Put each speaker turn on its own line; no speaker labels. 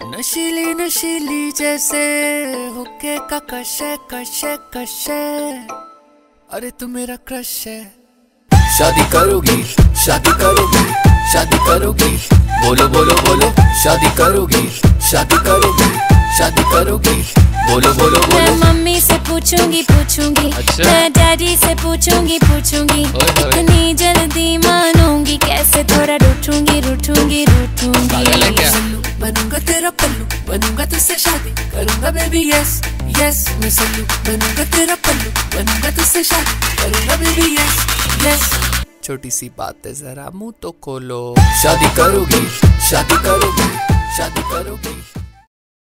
नशीली नशीली जैसे हुक्के का कशे कशे कशे, अरे तू मेरा क्रश है। शादी करोगी, शादी करोगी, शादी करोगी, बोलो बोलो बोलो, शादी करोगी, शादी करोगी, शादी करोगी, बोलो बोलो बोलो।
मैं मम्मी से पूछूंगी पूछूंगी,
अच्छा?
मैं डैडी से पूछूंगी पूछूंगी, इतनी जल्दी मानूंगी कैसे, थोड़ा रूठूंगी रूठूंगी रूठूंगी।
सल्लू बनूंगा तेरा पल्लू, बनूंगा तुझसे शादी करूंगा बेबी, यस यस। मैं सल्लू बनूंगा तेरा पल्लू, बनूंगा तुझसे शादी करूंगा बेबी, यस यस। छोटी सी बात है जरा मुंह तो खोलो। शादी करोगी, शादी करोगी, शादी करोगी।